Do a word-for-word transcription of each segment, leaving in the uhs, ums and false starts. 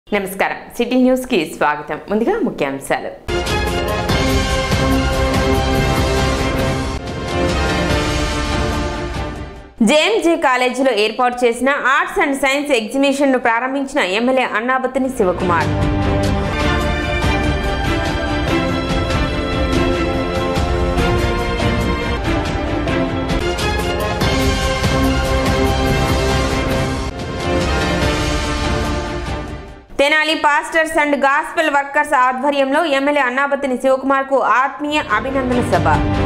నమస్కారం city news కి స్వాగతం ముందుగా ముఖ్యాంశాలు జేఎంజే కాలేజీలో ఏర్పాటు చేసిన ఆర్ట్స్ అండ్ సైన్స్ ఎగ్జిబిషన్ ను ప్రారంభించిన MLA Annabathuni Sivakumar Tenali pastors and gospel workers ఆధ్వర్యంలో ఎమ్మెల్యే అన్నాబత్తుని శివకుమార్ కు ఆత్మీయ అభినందన సభ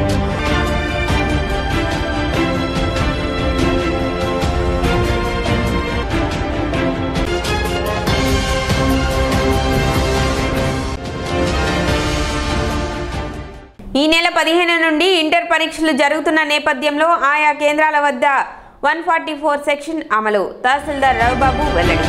ఈ నెల పదిహేను నుండి ఇంటర్ పరీక్షలు జరుగుతున్న నేపథ్యంలో ఆయా కేంద్రాల వద్ద వన్ ఫార్టీ ఫోర్ సెక్షన్ అమలు తహసీల్దార్ రవిబాబు వెల్లడి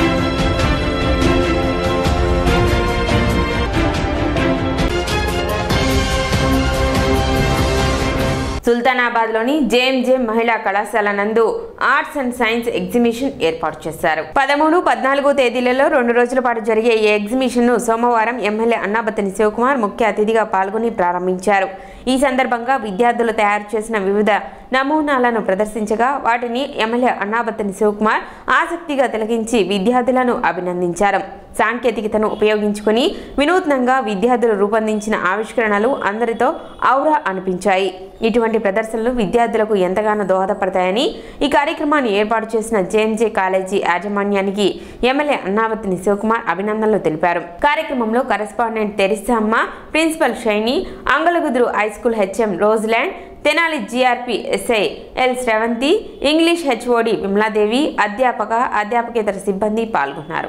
సుల్తానాబాద్ లోని జేఎంజే మహిళా కళాశాల నందు ఆర్ట్స్ అండ్ సైన్స్ ఎగ్జిబిషన్ ఏర్పాటు చేశారు. పదమూడు పద్నాలుగో తేదీలలో రెండు రోజుల పాటు జరిగే ఈ ఎగ్జిబిషన్ ను సోమవారం ఎమ్మెల్యే అన్నాబత్తుని శివకుమార్ ముఖ్య అతిథిగా పాల్గొని ప్రారంభించారు. ఈ సందర్భంగా విద్యార్థులు తయారు చేసిన వివిధ నమూనాలను ప్రదర్శించగా వాటిని ఎమ్మెల్యే అన్నాబత్తుని శివకుమార్ ఆసక్తిగా తిలకించి విద్యార్థులను అభినందించారు. సాంకేతికతను ఉపయోగించుకుని వినూత్నంగా విద్యార్థులు రూపొందించిన ఆవిష్కరణలు అందరితో ఔరా అనిపించాయి. ఇటువంటి ప్రదర్శనలు విద్యార్థులకు ఎంతగానో దోహదపడతాయని ఈ కార్యక్రమాన్ని ఏర్పాటు చేసిన జేఎంజే కాలేజీ యాజమాన్యానికి ఎమ్మెల్యే అన్నాబత్తుని శివకుమార్ అభినందనలు తెలిపారు. కార్యక్రమంలో correspondent Teresamma, principal Shiny, Angalakuduru high school HM Roseland, Tenali GRP SI L Sravanthi, English HOD Vimaladevi, అధ్యాపక అధ్యాపకేతర సిబ్బంది పాల్గొన్నారు.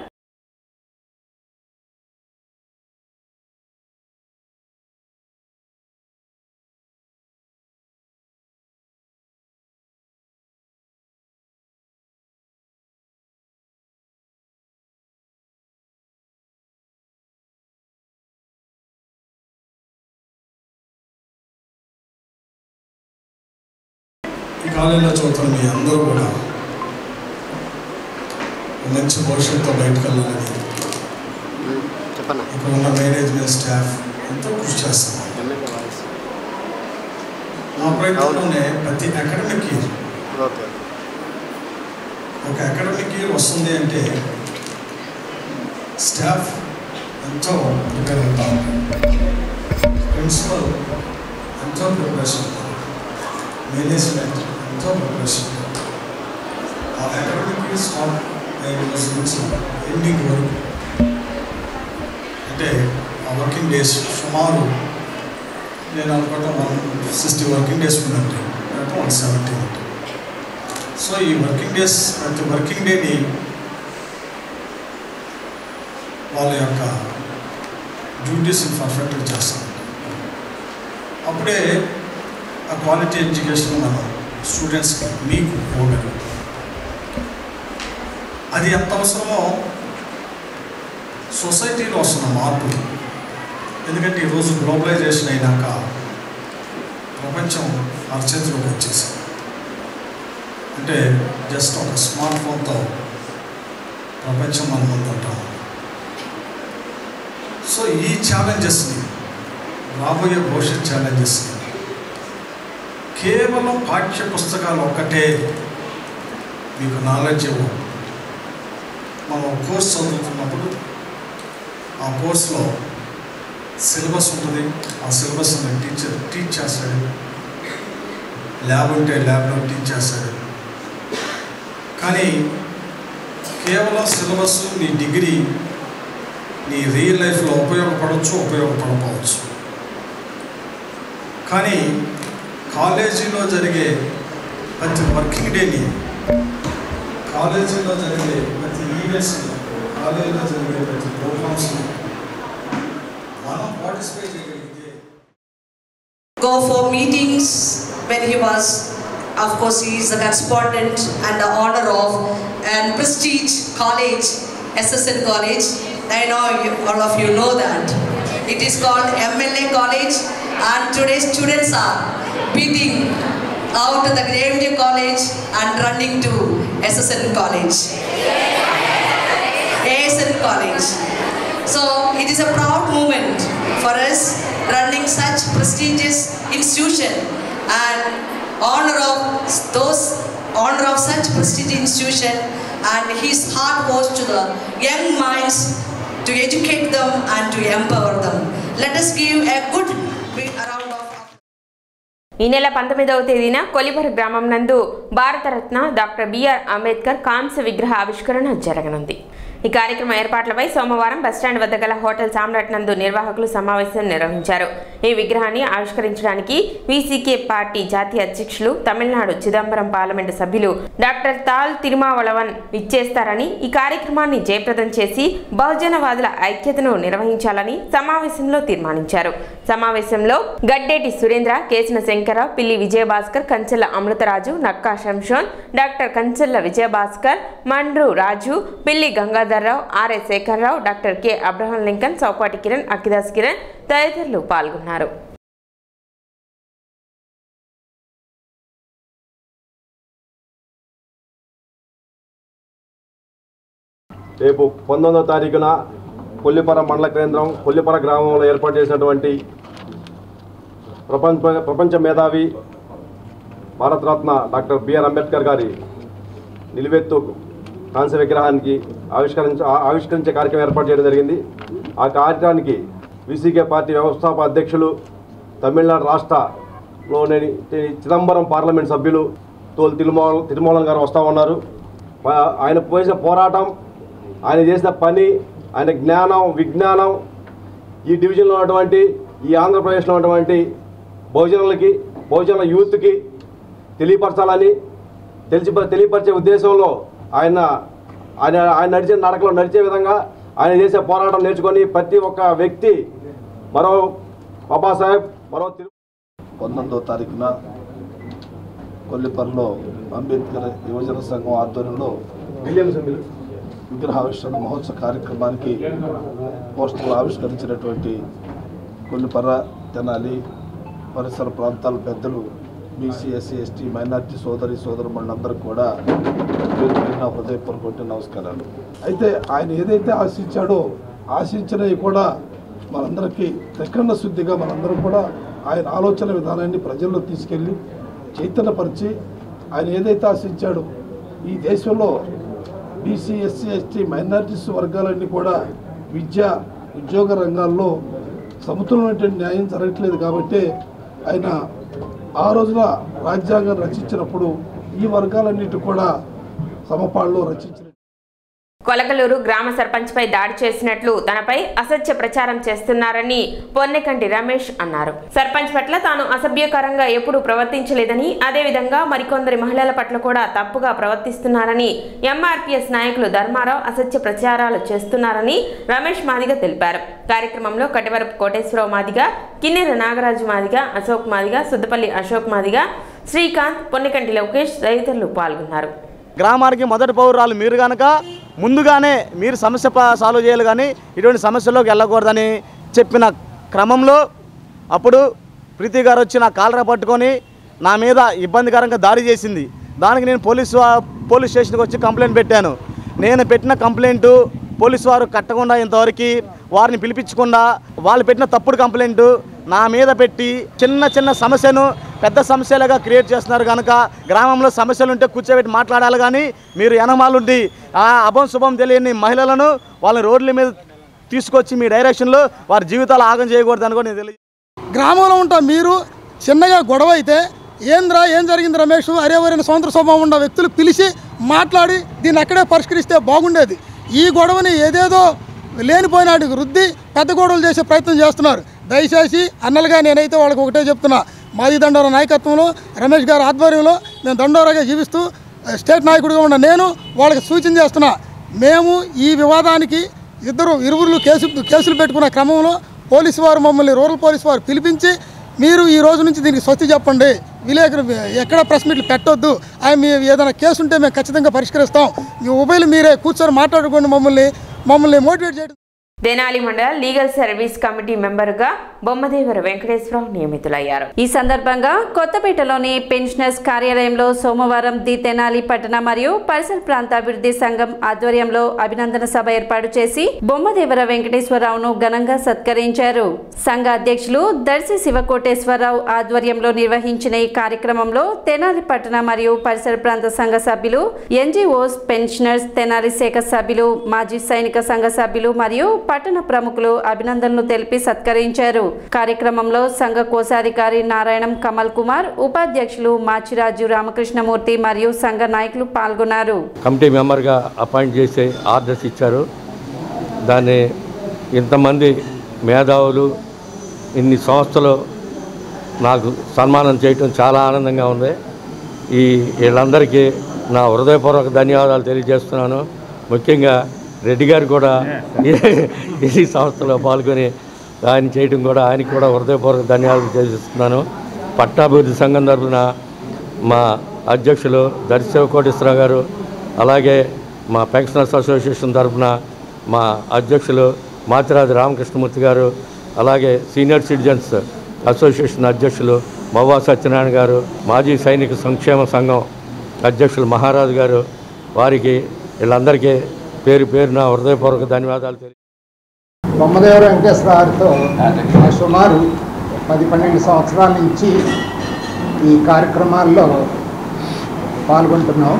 ఈ కాలంలో చదువుతున్న మీ అందరూ కూడా మంచి భవిష్యత్తుతో బయటకు వెళ్ళాలని ఇక్కడ ఉన్న మేనేజ్మెంట్ స్టాఫ్ ఎంతో కృషి చేస్తున్నారు. మా ప్రయత్నంలోనే ప్రతి అకాడమిక్ ఇయర్ ఒక అకాడమిక్ ఇయర్ వస్తుంది అంటే స్టాఫ్ ఎంతో ప్రిపేర్ అవుతా ఉంటారు, ప్రిన్సిపల్ ఎంతో ప్రిపరేషన్, మేనేజ్మెంట్ ఎంతో ప్రిపరేషన్. ఆ అకాడమిక్ స్టార్ట్ అయిన రోజు నుంచి ఎండింగ్ వరకు అంటే ఆ వర్కింగ్ డేస్ సుమారు నేను అనుకోవటం వన్ సిక్స్టీ వర్కింగ్ డేస్ ఉందంటే వన్ సెవెంటీ ఉంటుంది. సో ఈ వర్కింగ్ డేస్ ప్రతి వర్కింగ్ డేని వాళ్ళ యొక్క డ్యూటీస్ని పర్ఫెక్ట్గా చేస్తాం. అప్పుడే ఆ క్వాలిటీ ఎడ్యుకేషన్ మనం స్టూడెంట్స్కి మీకు ఇవ్వగలం. అది ఎంత అవసరమో సొసైటీలో వస్తున్న మార్పు. ఎందుకంటే ఈరోజు గ్లోబలైజేషన్ అయినాక ప్రపంచం మన చేతిలోకి వచ్చేసింది. అంటే జస్ట్ ఒక స్మార్ట్ ఫోన్తో ప్రపంచం మన ముందు ఉంటాం. సో ఈ ఛాలెంజెస్ని, రాబోయే భవిష్యత్ ఛాలెంజెస్ని కేవలం పాఠ్య పుస్తకాలు ఒక్కటే మీకు నాలెడ్జ్ ఇవ్వవు. మనం కోర్స్ చదువుతున్నప్పుడు ఆ కోర్సులో సిలబస్ ఉంటుంది. ఆ సిలబస్ని టీచర్ టీచ్ చేస్తాడు, ల్యాబ్ ఉంటే ల్యాబ్లో టీచ్ చేస్తాడు. కానీ కేవలం సిలబస్ నీ డిగ్రీ నీ రియల్ లైఫ్లో ఉపయోగపడవచ్చు, ఉపయోగపడకపోవచ్చు. కానీ కాలేజీలో జరిగే ప్రతి వర్కింగ్ డేని, కాలేజీలో జరిగే ప్రతి ఈవెంట్స్ని, కాలేజీలో జరిగే ప్రతి ప్రోగ్రామ్స్ని మనం పార్టిసిపేట్ చేయగలిగితే go for meetings when he was, of course he is the correspondent and the honor of and prestige college, S S N college. I know you, all of you know that it is called M L A college, and today students are beating out of the J M J college and running to S S N college. A S N College. So it is a proud moment for us running such prestigious institution and honor of those honor of such prestigious institution, and his heart goes to the young minds to educate them and to empower them. Let us give a good round of ఈ నెల పంతొమ్మిదవ తేదీన కొలిపర గ్రామం నందు Bharat Ratna doctor BR Ambedkar కాంస్య విగ్రహ ఆవిష్కరణ జరగనుంది. ఈ కార్యక్రమ ఏర్పాట్లపై సోమవారం బస్టాండ్ వద్ద గల హోటల్ సామ్రాట్ నందు నిర్వాహకులు సమావేశం నిర్వహించారు. ఈ విగ్రహాన్ని ఆవిష్కరించడానికి వీసీకే పార్టీ జాతీయ అధ్యక్షులు తమిళనాడు చిదంబరం పార్లమెంటు సభ్యులు డాక్టర్ తాల్ తిరుమావళవన్ విచ్చేస్తారని, ఈ కార్యక్రమాన్ని జయప్రదం చేసి బహుజనవాదుల ఐక్యతను నిర్వహించాలని సమావేశంలో తీర్మానించారు. సమావేశంలో Gaddeti Surendra, Kesina Sankararao, Pilli Vijayabhaskar, Kanchella Amrutharaju, Nakka Samson, doctor Kanchella Vijayabhaskar, Mandru Raju, Pilli Gangadhararao, RA Sekhararao, doctor K Abraham Lincoln, Choupati Kiran, Akkidas Kiran తదితరులు పాల్గొన్నారు. రేపు పంతొమ్మిదవ తారీఖున కొల్లిపర మండల కేంద్రం కొల్లిపర గ్రామంలో ఏర్పాటు చేసినటువంటి ప్రపంచ ప్రపంచ మేధావి భారతరత్న డాక్టర్ బిఆర్ అంబేద్కర్ గారి నిలువెత్తు కాంస్య విగ్రహానికి ఆవిష్కరించ ఆవిష్కరించే కార్యక్రమం ఏర్పాటు చేయడం జరిగింది. ఆ కార్యక్రమానికి వీసీకే పార్టీ వ్యవస్థాపక అధ్యక్షులు, తమిళనాడు రాష్ట్రలోని చిదంబరం పార్లమెంట్ సభ్యులు తోలు తిరుమల తిరుమలన్ గారు వస్తూ ఉన్నారు. ఆయన చేసిన పోరాటం, ఆయన చేసిన పని, ఆయన జ్ఞానం విజ్ఞానం ఈ డివిజన్లో ఉన్నటువంటి ఈ ఆంధ్రప్రదేశ్లో ఉన్నటువంటి బహుజనులకి బహుజనుల యూత్కి తెలియపరచాలని తెలిసి తెలియపరిచే ఉద్దేశంలో ఆయన ఆయన ఆయన నడిచే నడకలో నడిచే విధంగా ఆయన చేసే పోరాటం నేర్చుకొని ప్రతి ఒక్క వ్యక్తి మరో బాబాసాహెబ్ మరో పంతొమ్మిదవ తారీఖున కొల్లిపరలో అంబేద్కర్ యువజన సంఘం ఆధ్వర్యంలో విగ్రహావిష్కరణ మహోత్సవ కార్యక్రమానికి పోస్టర్లు ఆవిష్కరించినటువంటి కొల్లిపర, తెనాలి పరిసర ప్రాంతాల పెద్దలు, బీసీ, ఎస్సీ, ఎస్టీ, మైనార్టీ సోదరి సోదరులందరికీ కూడా నా హృదయపూర్వక నమస్కారాలు. అయితే ఆయన ఏదైతే ఆశించాడో ఆశించినవి కూడా మనందరికీ తెక్కన్న శుద్ధిగా మనందరం కూడా ఆయన ఆలోచన విధానాన్ని ప్రజల్లో తీసుకెళ్ళి చైతన్యపరిచి ఆయన ఏదైతే ఆశించాడో ఈ దేశంలో బీసీ, ఎస్సీ, ఎస్టీ, మైనారిటీస్ వర్గాలన్నీ కూడా విద్య ఉద్యోగ రంగాల్లో సమతుల్యమైనటువంటి న్యాయం జరగట్లేదు. కాబట్టి ఆయన ఆ రోజున రాజ్యాంగం రచించినప్పుడు ఈ వర్గాలన్నిటి కూడా సమపాళ్ళలో రచించిన కొలకలూరు గ్రామ సర్పంచ్ పై దాడి చేసినట్లు తనపై అసత్య ప్రచారం చేస్తున్నారని పొన్నెకంటి రమేష్ అన్నారు. సర్పంచ్ పట్ల తాను అసభ్యకరంగా ఎప్పుడూ ప్రవర్తించలేదని, అదేవిధంగా మరికొందరి మహిళల పట్ల కూడా తప్పుగా ప్రవర్తిస్తున్నారని ఎంఆర్పీఎస్ నాయకులు ధర్మారావు అసత్య ప్రచారాలు చేస్తున్నారని రమేష్ మాదిగ తెలిపారు. కార్యక్రమంలో కటివరపు కోటేశ్వరరావు మాదిగ, కిన్నెర నాగరాజు మాదిగ, అశోక్ మాదిగ, సుద్దపల్లి అశోక్ మాదిగ, శ్రీకాంత్, పొన్నెకంటి లోకేష్ తదితరులు పాల్గొన్నారు. గ్రామానికి మొదటి పౌరాలు మీరు కనుక ముందుగానే మీరు సమస్య సాల్వ్ చేయాలి, కానీ ఇటువంటి సమస్యల్లోకి వెళ్ళకూడదని చెప్పిన క్రమంలో అప్పుడు ప్రీతి గారు వచ్చి నా కాలర పట్టుకొని నా మీద ఇబ్బందికరంగా దాడి చేసింది. దానికి నేను పోలీసు పోలీస్ స్టేషన్కి వచ్చి కంప్లైంట్ పెట్టాను. నేను పెట్టిన కంప్లైంటు పోలీసు వారు కట్టకుండా ఇంతవరకు వారిని పిలిపించకుండా వాళ్ళు పెట్టిన తప్పుడు కంప్లైంటు నా మీద పెట్టి చిన్న చిన్న సమస్యను పెద్ద సమస్యలుగా క్రియేట్ చేస్తున్నారు. కనుక గ్రామంలో సమస్యలు ఉంటే కూర్చోబెట్టి మాట్లాడాలి, కానీ మీరు ఎనమాలుండి ఆ అభం శుభం తెలియని మహిళలను వాళ్ళని రోడ్ల మీద తీసుకొచ్చి మీ డైరెక్షన్లో వారి జీవితాలు ఆగం చేయకూడదని కూడా నేను తెలియదు. గ్రామంలో ఉంటా మీరు చిన్నగా గొడవ అయితే ఏంద్రా ఏం జరిగింది రమేష్ అరేవరైన స్వంత స్వభావం ఉన్న వ్యక్తులు పిలిచి మాట్లాడి దీన్ని అక్కడే పరిష్కరిస్తే బాగుండేది. ఈ గొడవని ఏదేదో లేనిపోయినాటికి రుద్ది పెద్ద గొడవలు చేసే ప్రయత్నం చేస్తున్నారు. దయచేసి అన్నలుగా నేనైతే వాళ్ళకి ఒకటే చెప్తున్నా, మాది దండోరా నాయకత్వంలో రమేష్ గారి ఆధ్వర్యంలో మేము దండోరాగా జీవిస్తూ స్టేట్ నాయకుడిగా ఉన్న నేను వాళ్ళకి సూచన చేస్తున్నా, మేము ఈ వివాదానికి ఇద్దరు ఇరువురు కేసు కేసులు పెట్టుకున్న క్రమంలో పోలీసు వారు మమ్మల్ని రూరల్ పోలీసు వారు పిలిపించి మీరు ఈ రోజు నుంచి దీనికి స్వస్తి చెప్పండి, విలేకరు ఎక్కడ ప్రెస్ మీట్లు పెట్టొద్దు, అవి మీ ఏదైనా కేసు ఉంటే మేము ఖచ్చితంగా పరిష్కరిస్తాం, మీ ఉభయలు మీరే కూర్చొని మాట్లాడుకోండి, మమ్మల్ని మమ్మల్ని మోటివేట్ చేయడం తెనాలి మండల లీగల్ సర్వీస్ కమిటీ మెంబర్గా బొమ్మదేవర వెంకటేశ్వరరావు నియమితులయ్యారు. ఈ సందర్భంగా కొత్తపేటలోని పెన్షనర్స్ కార్యాలయంలో సోమవారం ది తెనాలి పట్టణ మరియు పరిసర ప్రాంత అభివృద్ధి సంఘం ఆధ్వర్యంలో అభినందన సభ ఏర్పాటు చేసి బొమ్మదేవర వెంకటేశ్వరరావును ఘనంగా సత్కరించారు. సంఘ అధ్యక్షులు దర్శి శివకోటేశ్వరరావు ఆధ్వర్యంలో నిర్వహించిన ఈ కార్యక్రమంలో తెనాలి పట్టణ మరియు పరిసర ప్రాంత సంఘ సభ్యులు, ఎన్జిఓస్, పెన్షనర్స్, తెనాలి శాఖ సభ్యులు, మాజీ సైనిక సంఘ సభ్యులు మరియు పట్టణ ప్రముఖులు అభినందనలు తెలిపి సత్కరించారు. కార్యక్రమంలో సంఘ కోశాధికారి నారాయణం కమల్ కుమార్, ఉపాధ్యక్షులు మాచిరాజు రామకృష్ణమూర్తి మరియు సంఘ నాయకులు పాల్గొన్నారు. కమిటీ మెంబర్గా అపాయింట్ చేసే ఆర్డర్స్ ఇచ్చారు. దాన్ని ఇంతమంది మేధావులు ఇన్ని సంస్థలు నాకు సన్మానం చేయటం చాలా ఆనందంగా ఉంది. ఈ వీళ్ళందరికీ నా హృదయపూర్వక ధన్యవాదాలు తెలియజేస్తున్నాను. ముఖ్యంగా రెడ్డి గారు కూడా ఈ సంస్థలో పాల్గొని ఆయన చేయడం కూడా ఆయనకి కూడా హృదయపూర్వక ధన్యవాదాలు తెలియజేస్తున్నాను. పట్టాభివృద్ధి సంఘం తరఫున మా అధ్యక్షులు దర్శి శివకోటేశ్వరరావు గారు, అలాగే మా పెన్షనర్స్ అసోసియేషన్ తరఫున మా అధ్యక్షులు మాచిరాజు రామకృష్ణమూర్తి గారు, అలాగే సీనియర్ సిటిజన్స్ అసోసియేషన్ అధ్యక్షులు మవ్వా సత్యనారాయణ గారు, మాజీ సైనిక సంక్షేమ సంఘం అధ్యక్షులు మహారాజు గారు, వారికి వీళ్ళందరికీ పేరు పేరున హృదయపూర్వక ధన్యవాదాలు తెలియ బొమ్మదేవర వెంకటేశ్వర గారితో సుమారు పది పన్నెండు సంవత్సరాల నుంచి ఈ కార్యక్రమాల్లో పాల్గొంటున్నాం.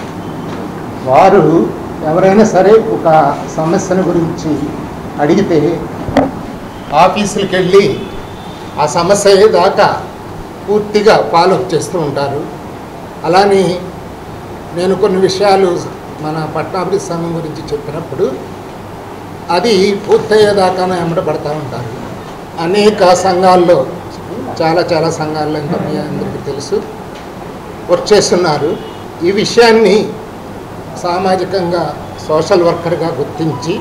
వారు ఎవరైనా సరే ఒక సమస్యను గురించి అడిగితే ఆఫీసులకు వెళ్ళి ఆ సమస్య దాకా పూర్తిగా ఫాలోఅప్ చేస్తూ ఉంటారు. అలానే నేను కొన్ని విషయాలు మన పట్టాభివృద్ధి సంఘం గురించి చెప్పినప్పుడు అది పూర్తయ్యేదాకానే వెంబడబడతా ఉంటారు. అనేక సంఘాల్లో, చాలా చాలా సంఘాల్లో ఇంకా మీ అందరికీ తెలుసు, వర్క్ చేస్తున్నారు. ఈ విషయాన్ని సామాజికంగా సోషల్ వర్కర్గా గుర్తించి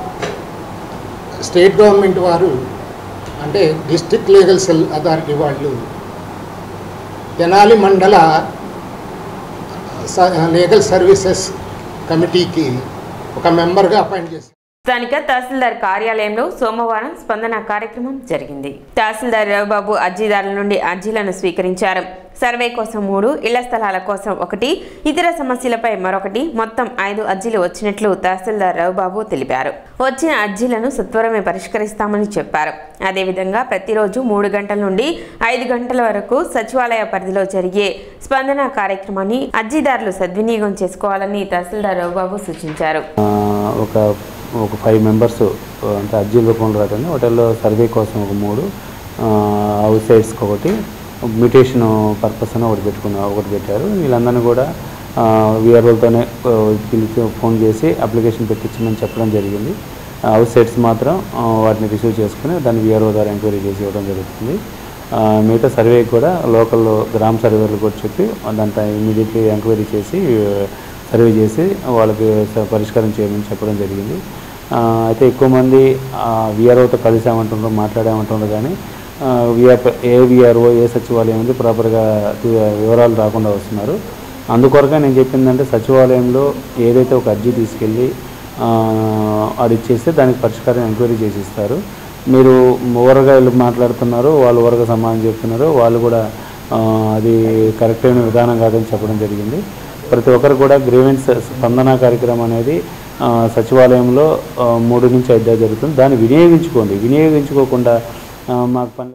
స్టేట్ గవర్నమెంట్ వారు, అంటే డిస్ట్రిక్ట్ లీగల్ సెల్ అథారిటీ వాళ్ళు తెనాలి మండల లీగల్ సర్వీసెస్ కమిటీకి ఒక మెంబర్గా అపాయింట్ చేశారు. స్థానిక తహసీల్దార్ కార్యాలయంలో సోమవారం స్పందన కార్యక్రమం జరిగింది. తహసీల్దార్ రవిబాబు అర్జీదారుల నుండి అర్జీలను స్వీకరించారు. సర్వే కోసం మూడు, ఇళ్ల స్థలాల కోసం ఒకటి, ఇతర సమస్యలపై మరొకటి, మొత్తం ఐదు అర్జీలు వచ్చినట్లు తహసీల్దార్ రవిబాబు తెలిపారు. వచ్చిన అర్జీలను సత్వరమే పరిష్కరిస్తామని చెప్పారు. అదేవిధంగా ప్రతిరోజు మూడు గంటల నుండి ఐదు గంటల వరకు సచివాలయ పరిధిలో జరిగే స్పందన కార్యక్రమాన్ని అర్జీదారులు సద్వినియోగం చేసుకోవాలని తహసీల్దార్ రవిబాబు సూచించారు. ఒక ఒక ఫైవ్ మెంబర్స్ అంటే అర్జీల రూపంలో రాకండి, హోటల్లో సర్వే కోసం ఒక మూడు, అవుట్ సైడ్స్కి ఒకటి, మ్యూటేషన్ పర్పస్ అని ఒకటి పెట్టుకున్న ఒకటి పెట్టారు. వీళ్ళందరినీ కూడా వీఆర్ఓలతోనే పిలిచి ఫోన్ చేసి అప్లికేషన్ పెట్టించమని చెప్పడం జరిగింది. అవుట్ సైడ్స్ మాత్రం వాటిని రిసీవ్ చేసుకుని దాన్ని వీఆర్ఓ ద్వారా ఎంక్వైరీ చేసి ఇవ్వడం జరుగుతుంది. మిగతా సర్వేకి కూడా లోకల్లో గ్రామ సర్వేలు కూడా చెప్పి దాంట్లో ఇమీడియట్లీ ఎంక్వైరీ చేసి సర్వే చేసి వాళ్ళకి పరిష్కారం చేయమని చెప్పడం జరిగింది. అయితే ఎక్కువ మంది వీఆర్ఓతో కలిసామంటున్నారు, మాట్లాడామంటున్నారు, కానీ విఆర్ ఏ వీఆర్ఓ ఏ సచివాలయం ఉంది ప్రాపర్గా వివరాలు రాకుండా వస్తున్నారు. అందుకొరగా నేను చెప్పిందంటే సచివాలయంలో ఏదైతే ఒక అర్జీ తీసుకెళ్ళి అది ఇచ్చేస్తే దానికి పరిష్కారం ఎంక్వైరీ చేసి ఇస్తారు. మీరు ఓవర్గా వీళ్ళు మాట్లాడుతున్నారు, వాళ్ళు ఓవర్గా సమాధానం చెప్తున్నారు, వాళ్ళు కూడా అది కరెక్ట్ అయిన విధానం కాదని చెప్పడం జరిగింది. ప్రతి ఒక్కరు కూడా గ్రీవెన్స్ స్పందన కార్యక్రమం అనేది సచివాలయంలో మూడు నుంచి ఐదు జరుగుతుంది. దాన్ని వినియోగించుకోండి. వినియోగించుకోకుండా మాకు పని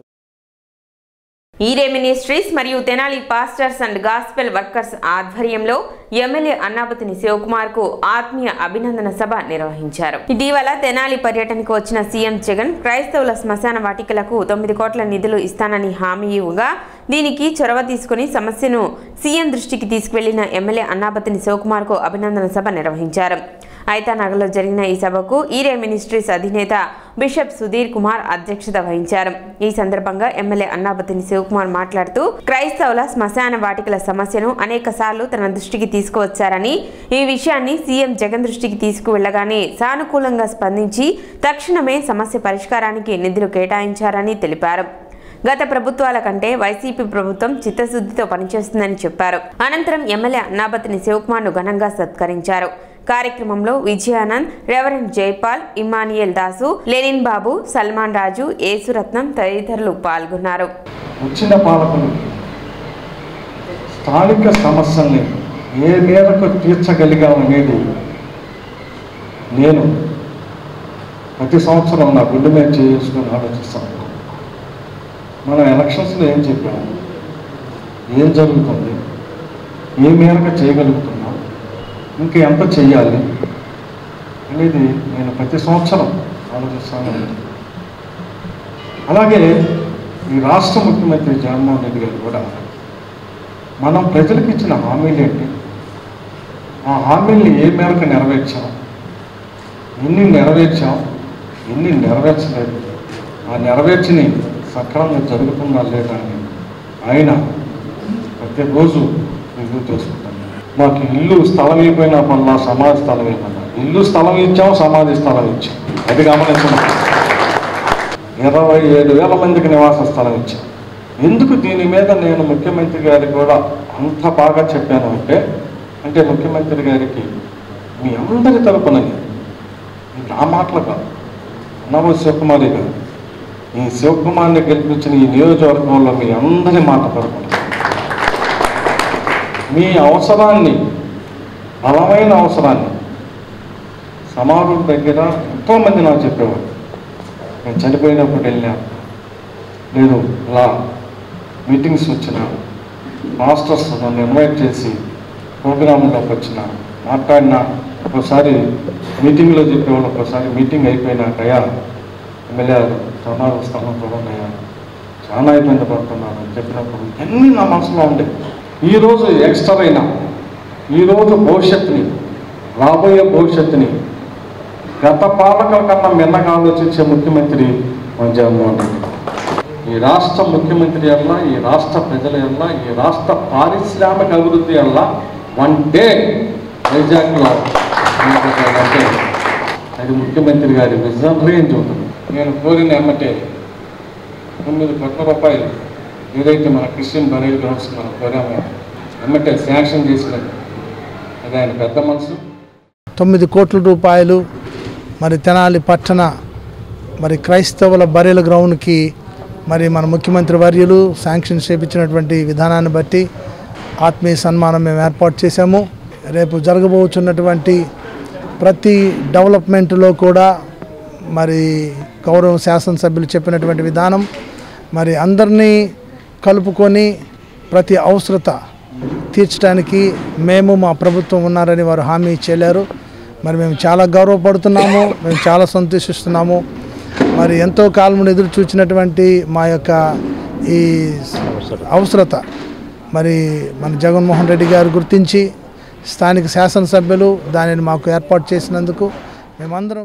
ఈరే మినిస్ట్రీస్ మరియు Tenali pastors and gospel workers ఆధ్వర్యంలో ఎమ్మెల్యే అన్నాబతిని శివకుమార్ కు ఆత్మీయ అభినందన సభ నిర్వహించారు. ఇటీవల తెనాలి పర్యటనకు వచ్చిన సీఎం జగన్ క్రైస్తవుల శ్మశాన వాటికలకు తొమ్మిది కోట్ల నిధులు ఇస్తానని హామీ ఇవ్వగా దీనికి చొరవ తీసుకుని సమస్యను సీఎం దృష్టికి తీసుకువెళ్లిన ఎమ్మెల్యే అన్నాబతిని శివకుమార్ కు అభినందన సభ నిర్వహించారు. ఐతానగర్లో జరిగిన ఈ సభకు ఈరే మినిస్ట్రీస్ అధినేత బిషప్ సుధీర్ కుమార్ అధ్యక్షత వహించారు. ఈ సందర్భంగా ఎమ్మెల్యే అన్నాబతిని శివకుమార్ మాట్లాడుతూ క్రైస్తవుల శ్మశాన వాటికల సమస్యను అనేక సార్లు తన దృష్టికి తీసుకువచ్చారని, ఈ విషయాన్ని సీఎం జగన్ దృష్టికి తీసుకువెళ్లగానే సానుకూలంగా స్పందించి తక్షణమే సమస్య పరిష్కారానికి నిధులు కేటాయించారని తెలిపారు. గత ప్రభుత్వాల కంటే వైసీపీ ప్రభుత్వం చిత్తశుద్ధితో పనిచేస్తుందని చెప్పారు. అనంతరం ఎమ్మెల్యే అన్నాబతిని శివకుమార్ను ఘనంగా సత్కరించారు. కార్యక్రమంలో Vijayanand, reverend Jaipal, Emmanuel Dasu, Lenin Babu, Salman Raju, Yesuratnam తదితరులు పాల్గొన్నారు. వచ్చిన పాలకులు స్థానిక సమస్యల్ని ఏ మేరకు తీర్చగలిగామనేది నేను ప్రతి సంవత్సరం నా గుడ్డు మీద చేసుకుని ఆలోచిస్తాను. మనం ఎలక్షన్స్లో ఏం చెప్పాము, ఏం జరుగుతుంది, ఏ మేరకు చేయగలుగుతున్నాం, ఇంకా ఎంత చెయ్యాలి అనేది నేను ప్రతి సంవత్సరం ఆలోచిస్తాను. అలాగే ఈ రాష్ట్ర ముఖ్యమంత్రి జగన్మోహన్ రెడ్డి గారు కూడా మనం ప్రజలకు ఇచ్చిన హామీలు ఏంటి, ఆ హామీల్ని ఏ మేరకు నెరవేర్చాం, ఎన్ని నెరవేర్చాం, ఎన్ని నెరవేర్చలేదు, ఆ నెరవేర్చిని సక్రమంగా జరుగుతుందా లేదా అని ఆయన ప్రతిరోజు రివ్యూ చేసుకుంటాను. మాకు ఇల్లు స్థలం అయిపోయినా పనుల సమాధి స్థలం ఏమన్నా, ఇల్లు స్థలం ఇచ్చాం, సమాధి స్థలం ఇచ్చాం, అది గమనించడం. ఇరవై ఏడు వేల మందికి నివాస స్థలం ఇచ్చాం. ఎందుకు దీని మీద నేను ముఖ్యమంత్రి గారికి కూడా అంత బాగా చెప్పాను అంటే అంటే ముఖ్యమంత్రి గారికి మీ అందరి తరపున ఆ మాటలు కాదు, అన్నవ శివకుమారి గారు, ఈ శివకుమార్ని గెలిపించిన ఈ నియోజకవర్గంలో మీ అందరి మాట తరపున మీ అవసరాన్ని, బలమైన అవసరాన్ని సమాజం దగ్గర ఎంతోమంది నాకు చెప్పేవారు. నేను చనిపోయినప్పుడు వెళ్ళినా, లేదు ఇలా మీటింగ్స్ వచ్చిన మాస్టర్స్ నన్ను ఇన్వైట్ చేసి ప్రోగ్రాంలోకి వచ్చిన మాట్లాడిన, ఒకసారి మీటింగ్లో చెప్పేవాళ్ళు, ఒకసారి మీటింగ్ అయిపోయినాకయ్యా ఎమ్మెల్యే సమావేశ స్థలం చూడండియా చాలా ఇబ్బంది పడుతున్నాను అని చెప్పినప్పుడు అన్నీ నా మనసులో ఉండే. ఈరోజు ఎక్స్ట్రా అయినా ఈరోజు భవిష్యత్తుని, రాబోయే భవిష్యత్తుని గత పాలకుల కన్నా మిన్నగా ఆలోచించే ముఖ్యమంత్రి మన జగన్మోహన్ రెడ్డి. ఈ రాష్ట్ర ముఖ్యమంత్రి వల్ల, ఈ రాష్ట్ర ప్రజల వల్ల, ఈ రాష్ట్ర పారిశ్రామిక అభివృద్ధి వల్ల వన్ డే వైజాగ్లో అంటే అది ముఖ్యమంత్రి గారి విజన్ రేంజ్ ఉంటుంది. నేను కోరిన ఎమ్మటే తొమ్మిది కోట్ల రూపాయలు ఏదైతే మన క్రిస్టియన్ బరైల్ గ్రౌండ్స్ మనం కోరామో ఎమ్మటే శాంక్షన్ చేసినది, అది ఆయన పెద్ద మనసు. తొమ్మిది కోట్ల రూపాయలు మరి తెనాలి పట్టణ మరి క్రైస్తవుల బరైల్ గ్రౌండ్కి మరి మన ముఖ్యమంత్రి వర్యులు శాంక్షన్ చేయించినటువంటి విధానాన్ని బట్టి ఆత్మీయ సన్మానం మేము ఏర్పాటు చేశాము. రేపు జరగబోతున్నటువంటి ప్రతి డెవలప్మెంట్లో కూడా మరి గౌరవ శాసనసభ్యులు చెప్పినటువంటి విధానం మరి అందరినీ కలుపుకొని ప్రతి అవసరత తీర్చడానికి మేము, మా ప్రభుత్వం ఉన్నారని వారు హామీ ఇచ్చేలారు. మరి మేము చాలా గౌరవపడుతున్నాము, మేము చాలా సంతోషిస్తున్నాము. మరి ఎంతో కాలం ఎదురు చూచినటువంటి మా యొక్క ఈ అవసరత మరి మన జగన్మోహన్ రెడ్డి గారు గుర్తించి స్థానిక శాసనసభ్యులు దానిని మాకు ఏర్పాటు చేసినందుకు మేమందరం.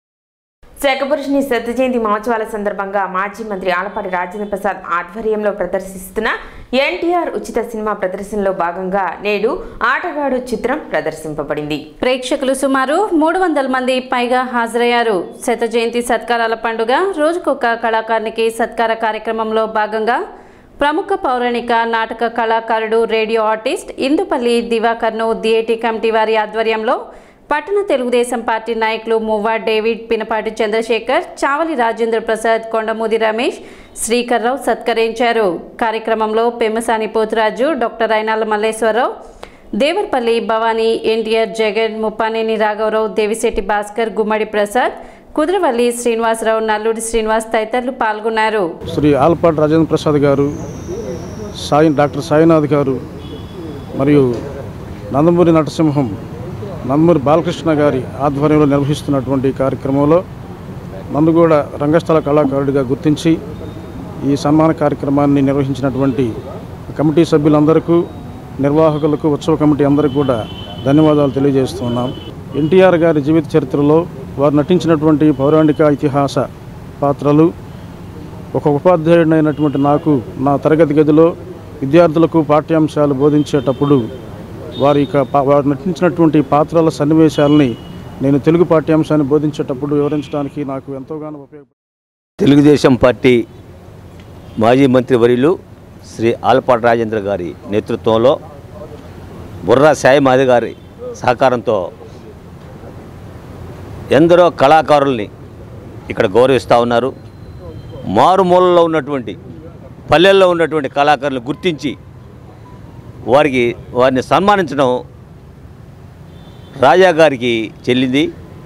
శకపురుషుని శత జయంతి మహోత్సవాల సందర్భంగా మాజీ మంత్రి ఆలపాటి రాజేంద్ర ప్రసాద్ ఆధ్వర్యంలో ప్రదర్శిస్తున్న ఎన్టీఆర్ ఉచిత సినిమా ప్రదర్శనలో భాగంగా నేడు ఆటగాడు చిత్రం ప్రదర్శింపబడింది. ప్రేక్షకులు సుమారు మూడు వందల మంది పైగా హాజరయ్యారు. శత జయంతి సత్కారాల పండుగ రోజుకొక కళాకారునికి సత్కార కార్యక్రమంలో భాగంగా ప్రముఖ పౌరాణిక నాటక కళాకారుడు, రేడియో ఆర్టిస్ట్ ఇందుపల్లి దివాకర్ను డిఏటి కమిటీ వారి ఆధ్వర్యంలో పట్టణ తెలుగుదేశం పార్టీ నాయకులు మువ్వా డేవిడ్, పినపాటి చంద్రశేఖర్, చావలి రాజేంద్ర ప్రసాద్, కొండమూది రమేష్, శ్రీకర్రావు సత్కరించారు. కార్యక్రమంలో పెమ్మసాని పోతురాజు, డాక్టర్ అయినాల మల్లేశ్వరరావు, దేవర్పల్లి భవానీ, ఎన్టీఆర్ జగన్, ముప్పానేని రాఘవరావు, దేవిశెట్టి భాస్కర్, గుమ్మడి ప్రసాద్, కుదురవల్లి శ్రీనివాసరావు, నల్లూరి శ్రీనివాస్ తదితరులు పాల్గొన్నారు. శ్రీ ఆలపాటి రాజేంద్ర ప్రసాద్ గారు, సాయి డాక్టర్ సాయినాథ్ గారు మరియు నందమూరి నరసింహం, నందమూరి బాలకృష్ణ గారి ఆధ్వర్యంలో నిర్వహిస్తున్నటువంటి కార్యక్రమంలో నన్ను కూడా రంగస్థల కళాకారుడిగా గుర్తించి ఈ సన్మాన కార్యక్రమాన్ని నిర్వహించినటువంటి కమిటీ సభ్యులందరికీ, నిర్వాహకులకు, ఉత్సవ కమిటీ అందరికీ కూడా ధన్యవాదాలు తెలియజేస్తున్నాం. ఎన్టీఆర్ గారి జీవిత చరిత్రలో వారు నటించినటువంటి పౌరాణిక ఇతిహాస పాత్రలు ఒక ఉపాధ్యాయుడైనటువంటి నాకు నా తరగతి గదిలో విద్యార్థులకు పాఠ్యాంశాలు బోధించేటప్పుడు వారి వారు నటించినటువంటి పాత్రల సన్నివేశాలని నేను తెలుగు పాఠ్యాంశాన్ని బోధించేటప్పుడు వివరించడానికి నాకు ఎంతోగానో ఉపయోగపడింది. తెలుగుదేశం పార్టీ మాజీ మంత్రి వర్యులు శ్రీ ఆలపాటి రాజేంద్ర గారి నేతృత్వంలో బుర్రా సాయి మాది గారి సహకారంతో ఎందరో కళాకారుల్ని ఇక్కడ గౌరవిస్తూ ఉన్నారు. మారుమూలలో ఉన్నటువంటి పల్లెల్లో ఉన్నటువంటి కళాకారులను గుర్తించి వారికి వారిని సన్మానించడం రాజా గారికి చెల్లింది.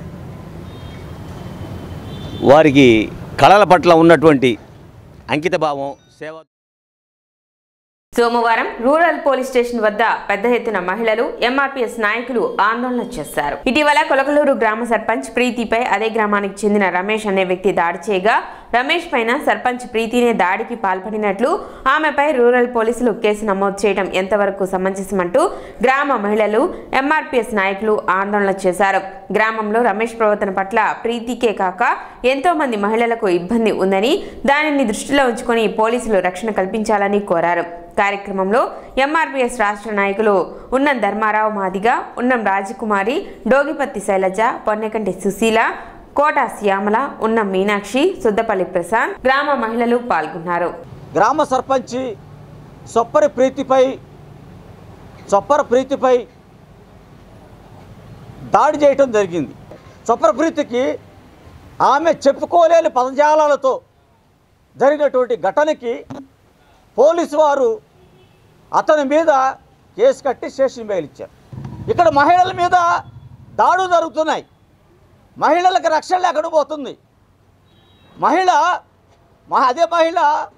వారికి కళల పట్ల ఉన్నటువంటి అంకితభావం, సేవ. సోమవారం రూరల్ పోలీస్ స్టేషన్ వద్ద పెద్ద ఎత్తున మహిళలు ఎంఆర్పీఎస్ నాయకులు ఆందోళన చేశారు. ఇటీవల కొలకలూరు గ్రామ సర్పంచ్ ప్రీతిపై అదే గ్రామానికి చెందిన రమేష్ అనే వ్యక్తి దాడి చేయగా రమేష్ పైన సర్పంచ్ ప్రీతినే దాడికి పాల్పడినట్లు, ఆమెపై రూరల్ పోలీసులు కేసు నమోదు చేయడం ఎంతవరకు సమంజసమంటూ గ్రామ మహిళలు ఎంఆర్పీఎస్ నాయకులు ఆందోళన చేశారు. గ్రామంలో రమేష్ ప్రవర్తన పట్ల ప్రీతికే కాక ఎంతో మంది మహిళలకు ఇబ్బంది ఉందని, దానిని దృష్టిలో ఉంచుకొని పోలీసులు రక్షణ కల్పించాలని కోరారు. కార్యక్రమంలో ఎంఆర్పీఎస్ రాష్ట్ర నాయకులు ఉన్నం ధర్మారావు మాదిగ, ఉన్నం రాజకుమారి, డోగిపత్తి శైలజ, పొన్నెకంటి సుశీల, కోట శ్యామల, ఉన్నం మీనాక్షి, సుద్దపల్లి ప్రశాంత్, గ్రామ మహిళలు పాల్గొన్నారు. గ్రామ సర్పంచి చొప్పరి ప్రీతిపై చొప్పర ప్రీతిపై దాడి చేయటం జరిగింది. చొప్పర ప్రీతికి ఆమె చెప్పుకోలేని పదజాలాలతో జరిగినటువంటి ఘటనకి పోలీసు వారు అతని మీద కేసు కట్టి స్టేషన్ బెయిల్ ఇచ్చారు. ఇక్కడ మహిళల మీద దాడులు జరుగుతున్నాయి. మహిళలకు రక్షణ లేకుండా పోతుంది. మహిళ అదే మహిళ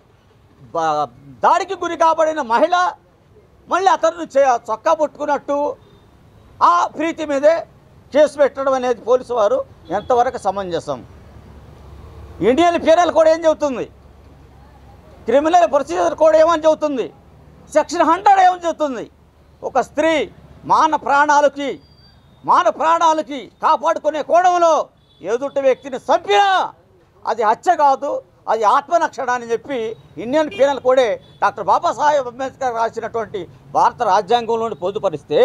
దాడికి గురి కాబడిన మహిళ మళ్ళీ అతను చొక్కా పుట్టుకున్నట్టు ఆ ప్రీతి మీదే కేసు పెట్టడం అనేది పోలీసు వారు ఎంతవరకు సమంజసం? ఇండియన్ పీనల్ కోడ్ ఏం చెబుతుంది? క్రిమినల్ ప్రొసీజర్ కోడ్ ఏమని చెబుతుంది? సెక్షన్ హండ్రెడ్ ఏమని చెబుతుంది? ఒక స్త్రీ మాన ప్రాణాలకి మాన ప్రాణాలకి కాపాడుకునే కోణంలో ఎదుటి వ్యక్తిని చంపినా అది హత్య కాదు, అది ఆత్మరక్షణ అని చెప్పి ఇండియన్ పీనల్ కోడే డాక్టర్ బాబాసాహెబ్ అంబేద్కర్ రాసినటువంటి భారత రాజ్యాంగంలోని పొందుపరిస్తే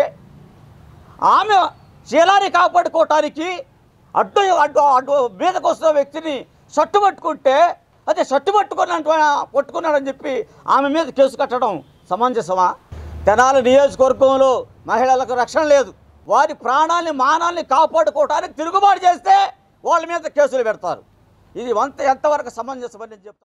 ఆమె శీలాన్ని కాపాడుకోవటానికి అడ్డు అడ్డు అడ్డు మీదకు వస్తున్న వ్యక్తిని చట్టుబట్టుకుంటే అదే చట్టుబట్టుకున్న పట్టుకున్నాడని చెప్పి ఆమె మీద కేసు కట్టడం సమంజసమా? తెనాలి నియోజకవర్గంలో మహిళలకు రక్షణ లేదు. వారి ప్రాణాన్ని మానాన్ని కాపాడుకోవడానికి తిరుగుబాటు చేస్తే వాళ్ళ మీద కేసులు పెడతారు. ఇది వంత ఎంతవరకు సమంజసమని చెప్తారు.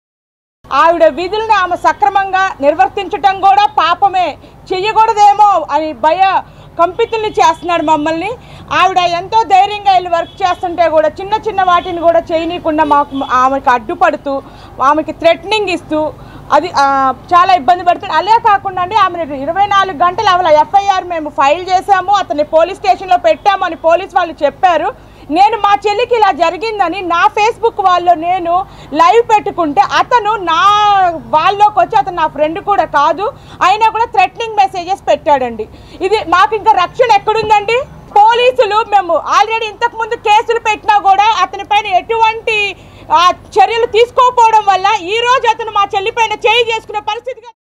ఆవిడ విధులను ఆమె సక్రమంగా నిర్వర్తించటం కూడా పాపమే, చెయ్యకూడదేమో అని భయ కంపితుల్ని చేస్తున్నాడు మమ్మల్ని. ఆవిడ ఎంతో ధైర్యంగా వెళ్ళి వర్క్ చేస్తుంటే కూడా చిన్న చిన్న వాటిని కూడా చేయనీయకుండా మాకు ఆమెకు అడ్డుపడుతూ ఆమెకి థ్రెటనింగ్ ఇస్తూ అది చాలా ఇబ్బంది పడుతుంది. అలే కాకుండా అండి ఆమె ఇరవై నాలుగు గంటలు అవల ఎఫ్ఐఆర్ మేము ఫైల్ చేశాము, అతన్ని పోలీస్ స్టేషన్లో పెట్టాము అని పోలీస్ వాళ్ళు చెప్పారు. నేను మా చెల్లికి ఇలా జరిగిందని నా ఫేస్బుక్ వాళ్ళు నేను లైవ్ పెట్టుకుంటే అతను నా వాళ్ళలోకి వచ్చి అతను నా ఫ్రెండ్ కూడా కాదు అయినా కూడా థ్రెటనింగ్ మెసేజెస్ పెట్టాడండి. ఇది మాకు ఇంకా రక్షణ ఎక్కడుందండి? పోలీసులు మేము ఆల్రెడీ ఇంతకుముందు కేసులు పెట్టినా కూడా అతని పైన ఎటువంటి చర్యలు తీసుకోకపోవడం వల్ల ఈ రోజు అతను మా చెల్లి పైన చేయి చేసుకునే పరిస్థితిగా.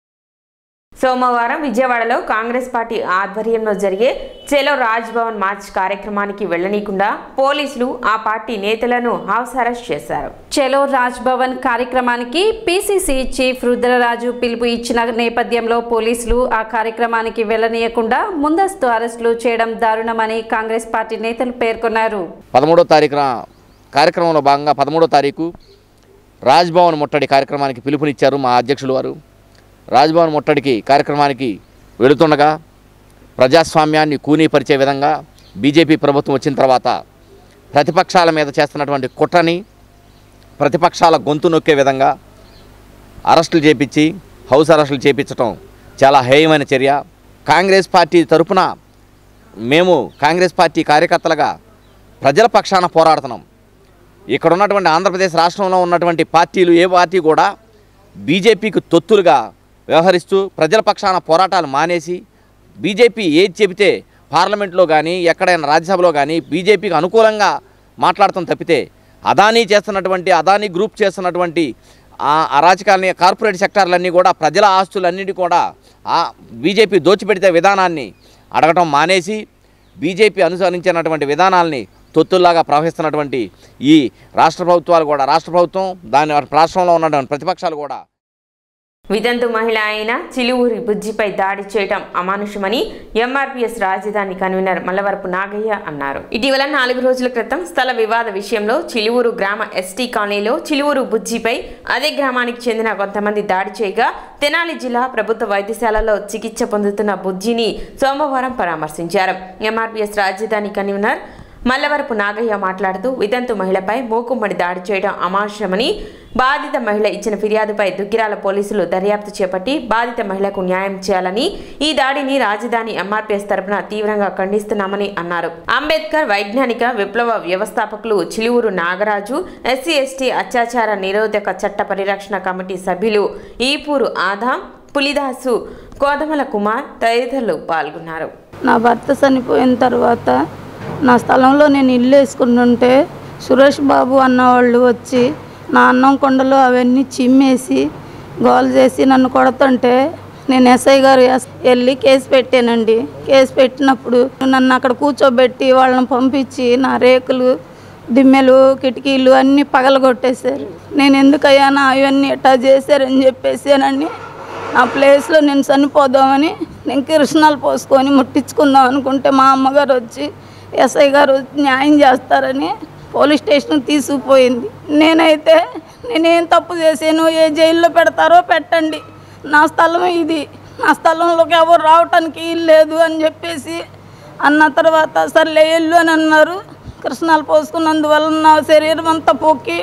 సోమవారం విజయవాడలో కాంగ్రెస్ పార్టీ ఆధ్వర్యంలో జరిగే చెలో రాజ్ భవన్ మార్చ్ కార్యక్రమానికి వెళ్లనీయకుండా పోలీసులు ఆ పార్టీ నేతలను హౌస్ అరెస్ట్ చేశారు. చెలో రాజ్ భవన్ కార్యక్రమానికి పిసిసి చీఫ్ రుద్రరాజు పిలుపు ఇచ్చిన నేపథ్యంలో పోలీసులు ఆ కార్యక్రమానికి వెళ్లనీయకుండా ముందస్తు అరెస్టులు చేయడం దారుణమని కాంగ్రెస్ పార్టీ నేతలు పేర్కొన్నారు. పదమూడో తారీఖున కార్యక్రమంలో భాగంగా పదమూడో తారీఖు రాజ్ భవన్ ముట్టడి కార్యక్రమానికి పిలుపునిచ్చారు మా అధ్యక్షులు వారు. రాజ్భవన్ ముట్టడికి కార్యక్రమానికి వెళుతుండగా ప్రజాస్వామ్యాన్ని కూనీపరిచే విధంగా బీజేపీ ప్రభుత్వం వచ్చిన తర్వాత ప్రతిపక్షాల మీద చేస్తున్నటువంటి కుట్రని ప్రతిపక్షాల గొంతు నొక్కే విధంగా అరెస్టులు చేపించి హౌస్ అరెస్టులు చేపించడం చాలా హేయమైన చర్య. కాంగ్రెస్ పార్టీ తరఫున మేము కాంగ్రెస్ పార్టీ కార్యకర్తలుగా ప్రజల పక్షాన పోరాడుతున్నాం. ఇక్కడ ఉన్నటువంటి ఆంధ్రప్రదేశ్ రాష్ట్రంలో ఉన్నటువంటి పార్టీలు ఏ పార్టీ కూడా బీజేపీకి తొత్తులుగా వ్యవహరిస్తూ ప్రజల పక్షాన పోరాటాలు మానేసి బీజేపీ ఏది చెబితే పార్లమెంట్లో కానీ ఎక్కడైనా రాజ్యసభలో కానీ బీజేపీకి అనుకూలంగా మాట్లాడటం తప్పితే అదానీ చేస్తున్నటువంటి అదానీ గ్రూప్ చేస్తున్నటువంటి అరాచకాలని కార్పొరేట్ సెక్టార్లన్నీ కూడా ప్రజల ఆస్తులన్నిటి కూడా ఆ బీజేపీ దోచిపెడితే విధానాన్ని అడగటం మానేసి బీజేపీ అనుసరించినటువంటి విధానాల్ని తొత్తుల్లాగా ప్రవహిస్తున్నటువంటి ఈ రాష్ట్ర ప్రభుత్వాలు కూడా రాష్ట్ర ప్రభుత్వం దాని రాష్ట్రంలో ఉన్నటువంటి ప్రతిపక్షాలు కూడా వితంతు మహిళ అయిన చిలువూరి బుజ్జిపై దాడి చేయడం అమానుషమని ఎంఆర్పీఎస్ రాజధాని కన్వీనర్ మల్లవరపు నాగయ్య అన్నారు. ఇటీవల నాలుగు రోజుల క్రితం స్థల వివాద విషయంలో చిలువూరు గ్రామ ఎస్టీ కాలనీలో చిలువూరు బుజ్జిపై అదే గ్రామానికి చెందిన కొంతమంది దాడి చేయగా తెనాలి జిల్లా ప్రభుత్వ వైద్యశాలలో చికిత్స పొందుతున్న బుజ్జిని సోమవారం పరామర్శించారు. ఎంఆర్పీఎస్ రాజధాని కన్వీనర్ మల్లవరపు నాగయ్య మాట్లాడుతూ వితంతు మహిళపై మూకుమ్మడి దాడి చేయడం అమానుషమని, బాధిత మహిళ ఇచ్చిన ఫిర్యాదుపై దుగ్గిరాల పోలీసులు దర్యాప్తు చేపట్టి బాధిత మహిళకు న్యాయం చేయాలని, ఈ దాడిని రాజధాని ఎంఆర్పీఎస్ తరపున తీవ్రంగా ఖండిస్తున్నామని అన్నారు. అంబేద్కర్ వైజ్ఞానిక విప్లవ వ్యవస్థాపకులు చిలువూరు నాగరాజు, ఎస్సీ ఎస్టీ అత్యాచార నిరోధక చట్ట పరిరక్షణ కమిటీ సభ్యులు ఈపూరు ఆదాం, పులిదాసు, కోదమల కుమార్ తదితరులు పాల్గొన్నారు. నా భర్త చనిపోయిన తర్వాత నా స్థలంలో నేను ఇల్లు వేసుకుంటుంటే సురేష్ బాబు అన్నవాళ్ళు వచ్చి నా అన్నం కొండలు అవన్నీ చిమ్మేసి గోల్ చేసి నన్ను కొడుతుంటే నేను ఎస్ఐ గారు వెళ్ళి కేసు పెట్టానండి. కేసు పెట్టినప్పుడు నన్ను అక్కడ కూర్చోబెట్టి వాళ్ళని పంపించి నా రేకులు, దిమ్మెలు, కిటికీలు అన్నీ పగలగొట్టేశారు. నేను ఎందుకయ్యానా అవన్నీ ఎట్టా చేశారని చెప్పేసానని నా ప్లేస్లో నేను చనిపోదామని నేను కిరసనాలు పోసుకొని ముట్టించుకుందాం అనుకుంటే మా అమ్మగారు వచ్చి ఎస్ఐ గారు న్యాయం చేస్తారని పోలీస్ స్టేషన్కి తీసుకుపోయింది. నేనైతే నేనేం తప్పు చేశాను, ఏ జైల్లో పెడతారో పెట్టండి, నా స్థలం ఇది, నా స్థలంలోకి ఎవరు రావటానికి లేదు అని చెప్పేసి అన్న తర్వాత సర్లే వెళ్ళు అని అన్నారు. కృష్ణాలు పోసుకున్నందువల్ల నా శరీరం అంతా పొక్కి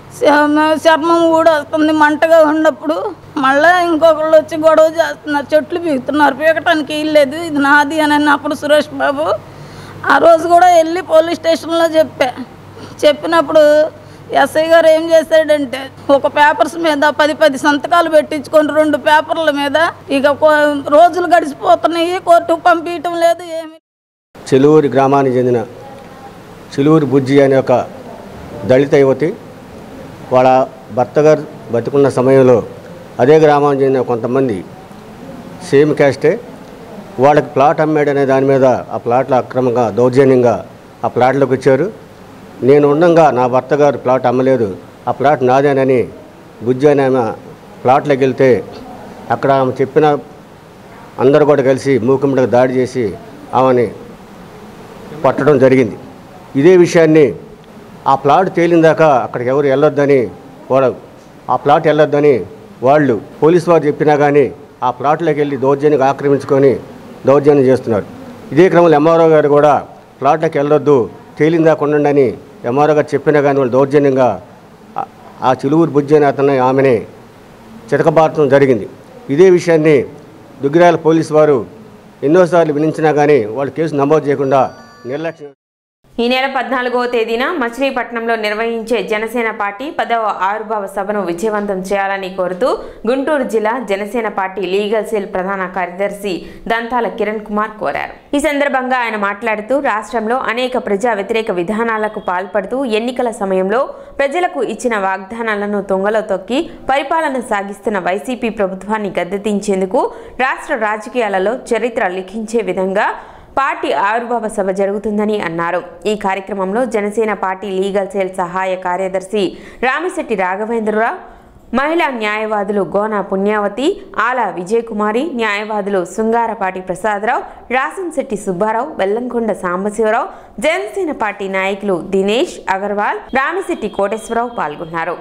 చర్మం కూడా వస్తుంది, మంటగా ఉన్నప్పుడు మళ్ళీ ఇంకొకళ్ళు వచ్చి గొడవ చేస్తున్నారు, చెట్లు పీకుతున్నారు, పీకటానికి లేదు, ఇది నాది అని అన్నప్పుడు సురేష్ బాబు ఆ రోజు కూడా వెళ్ళి పోలీస్ స్టేషన్లో చెప్పా. చెప్పినప్పుడు ఎస్ఐ గారు ఏం చేశాడంటే ఒక పేపర్స్ మీద పది పది సంతకాలు పెట్టించుకొని రెండు పేపర్ల మీద ఇక రోజులు గడిచిపోతున్నాయి, కోర్టుకు పంపించడం లేదు ఏమి. చిలువూరి గ్రామానికి చెందిన చిలువూరి బుజ్జి అనే ఒక దళిత యువతి వాళ్ళ భర్త గారు బతికున్న సమయంలో అదే గ్రామానికి చెందిన కొంతమంది సేమ్ క్యాస్టే వాళ్ళకి ప్లాట్ అమ్మాడు అనే దాని మీద ఆ ప్లాట్లో అక్రమంగా దౌర్జన్యంగా ఆ ప్లాట్లోకి వచ్చారు. నేను ఉండగా నా భర్త గారు ప్లాట్ అమ్మలేదు, ఆ ప్లాట్ నాదేనని బుజ్జి అని ఆమె ప్లాట్లోకి వెళ్తే అక్కడ ఆమె చెప్పిన అందరూ కూడా కలిసి మూకుమ్మడిగా దాడి చేసి ఆమెని పట్టడం జరిగింది. ఇదే విషయాన్ని ఆ ప్లాట్ తేలిందాక అక్కడికి ఎవరు వెళ్ళొద్దని వాడు ఆ ప్లాట్ వెళ్ళొద్దని వాళ్ళు పోలీసు వారు చెప్పినా కానీ ఆ ప్లాట్లోకి వెళ్ళి దౌర్జన్యంగా ఆక్రమించుకొని దౌర్జన్యం చేస్తున్నారు. ఇదే క్రమంలో ఎంఆర్ఓ గారు కూడా ప్లాట్లోకి వెళ్ళొద్దు, తేలిందాక ఉండండి అని ఎంఆర్ఓ గారు చెప్పినా కానీ వాళ్ళు దౌర్జన్యంగా ఆ చిలువూరు బుజ్జి అనే అతన్ని ఆమెని చితకబారటం జరిగింది. ఇదే విషయాన్ని దుగ్గిరాల పోలీసు వారు ఎన్నోసార్లు వినించినా కానీ వాళ్ళు కేసు నమోదు చేయకుండా నిర్లక్ష్యం. ఈ నెల పద్నాలుగవ తేదీన మచిలీపట్నంలో నిర్వహించే జనసేన పార్టీ పదవ ఆవిర్భావ సభను విజయవంతం చేయాలని కోరుతూ గుంటూరు జిల్లా జనసేన పార్టీ లీగల్ సెల్ ప్రధాన కార్యదర్శి దంతాల కిరణ్ కుమార్ కోరారు. ఈ సందర్భంగా ఆయన మాట్లాడుతూ రాష్ట్రంలో అనేక ప్రజా వ్యతిరేక విధానాలకు పాల్పడుతూ ఎన్నికల సమయంలో ప్రజలకు ఇచ్చిన వాగ్దానాలను తొంగలో తొక్కి పరిపాలన సాగిస్తున్న వైసీపీ ప్రభుత్వాన్ని గద్దెదించేందుకు రాష్ట్ర రాజకీయాలలో చరిత్ర లిఖించే విధంగా పార్టీ ఆవిర్భావ సభ జరుగుతుందని అన్నారు. ఈ కార్యక్రమంలో జనసేన పార్టీ లీగల్ సెల్ సహాయ కార్యదర్శి రామిశెట్టి రాఘవేంద్రరావు, మహిళా న్యాయవాదులు గోన పుణ్యావతి, ఆల విజయకుమారి, న్యాయవాదులు శృంగారపాటి ప్రసాదరావు, రాసంశెట్టి సుబ్బారావు, వెల్లంకొండ సాంబశివరావు, జనసేన పార్టీ నాయకులు దినేష్ అగర్వాల్, రామిశెట్టి కోటేశ్వరరావు పాల్గొన్నారు.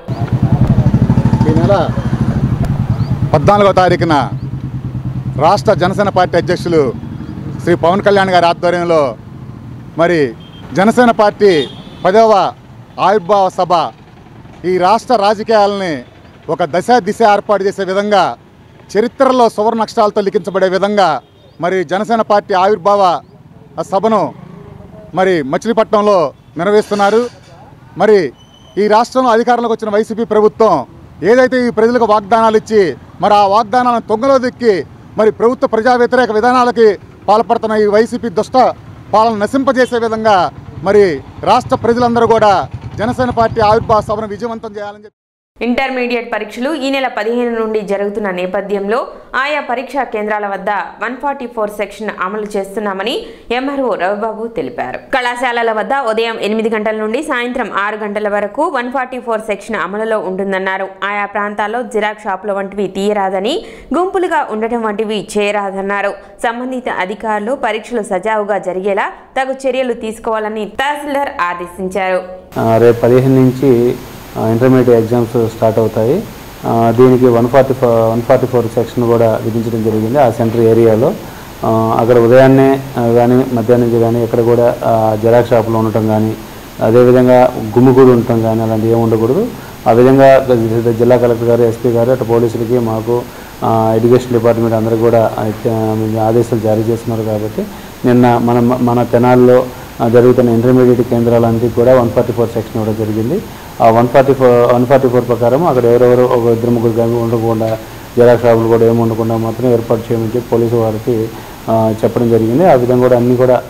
ఈ నెల పద్నాలుగో తారీఖున రాష్ట్ర జనసేన పార్టీ అధ్యక్షులు శ్రీ పవన్ కళ్యాణ్ గారి ఆధ్వర్యంలో మరి జనసేన పార్టీ పదవ ఆవిర్భావ సభ ఈ రాష్ట్ర రాజకీయాలని ఒక దశ దిశ ఏర్పాటు చేసే విధంగా చరిత్రలో సువర్ణ అక్షరాలతో లిఖించబడే విధంగా మరి జనసేన పార్టీ ఆవిర్భావ సభను మరి మచిలీపట్నంలో నిర్వహిస్తున్నారు. మరి ఈ రాష్ట్రంలో అధికారంలోకి వచ్చిన వైసీపీ ప్రభుత్వం ఏదైతే ఈ ప్రజలకు వాగ్దానాలు ఇచ్చి మరి ఆ వాగ్దానాలను తొంగలో దిక్కి మరి ప్రభుత్వ ప్రజా వ్యతిరేక విధానాలకి పాల్పడుతున్న ఈ వైసీపీ దుష్ట పాలన నశింపజేసే విధంగా మరి రాష్ట్ర ప్రజలందరూ కూడా జనసేన పార్టీ ఆవిర్భావ సభను విజయవంతం చేయాలని చెప్పి ఇంటర్మీడియట్ పరీక్షలు ఈ నెల పదిహేను నుండి జరుగుతున్న నేపథ్యంలో ఆయా పరీక్షా కేంద్రాల వద్ద వన్ ఫార్టీ ఫోర్ సెక్షన్ అమలు చేస్తున్నామని ఎంఆర్ఓ రవిబాబు తెలిపారు. కళాశాలల వద్ద ఉదయం ఎనిమిది గంటల నుండి సాయంత్రం ఆరు గంటల వరకు వన్ ఫార్టీ ఫోర్ సెక్షన్ అమలులో ఉంటుందన్నారు. ఆయా ప్రాంతాల్లో జిరాక్స్ షాపుల వంటివి తీయరాదని, గుంపులుగా ఉండటం వంటివి చేయరాదన్నారు. సంబంధిత అధికారులు పరీక్షలు సజావుగా జరిగేలా తగు చర్యలు తీసుకోవాలని తహసీల్దార్ ఆదేశించారు. రేపు పదిహేను నుంచి ఇంటర్మీడియట్ ఎగ్జామ్స్ స్టార్ట్ అవుతాయి. దీనికి one forty four one forty four section కూడా విధించడం జరిగింది. ఆ సెంటర్ ఏరియాలో అక్కడ ఉదయాన్నే కానీ మధ్యాహ్నం నుంచి కానీ ఎక్కడ కూడా జెరాక్స్ షాపులో ఉండటం కానీ, అదేవిధంగా గుమ్ముగూడు ఉండటం కానీ అలాంటివి ఏమి ఉండకూడదు. ఆ విధంగా జిల్లా కలెక్టర్ గారు, ఎస్పీ గారు, అటు పోలీసులకి, మాకు ఎడ్యుకేషన్ డిపార్ట్మెంట్ అందరూ కూడా ఆదేశాలు జారీ చేస్తున్నారు. కాబట్టి నిన్న మన మన తెనాల్లో జరుగుతున్న ఇంటర్మీడియట్ కేంద్రాలన్నింటికి కూడా వన్ ఫార్టీ ఫోర్ సెక్షన్ ఇవ్వడం జరిగింది. ఆ one forty four one forty four ప్రకారం అక్కడ ఎవరెవరు ఒక ఇద్దరు ముగ్గురు కానీ ఉండకుండా, జెరాక్స్ షాపులు కూడా ఏమి ఉండకుండా మాత్రం ఏర్పాటు చేయమని చెప్పి పోలీసు వారికి చెప్పడం జరిగింది. ఆ విధంగా కూడా అన్నీ కూడా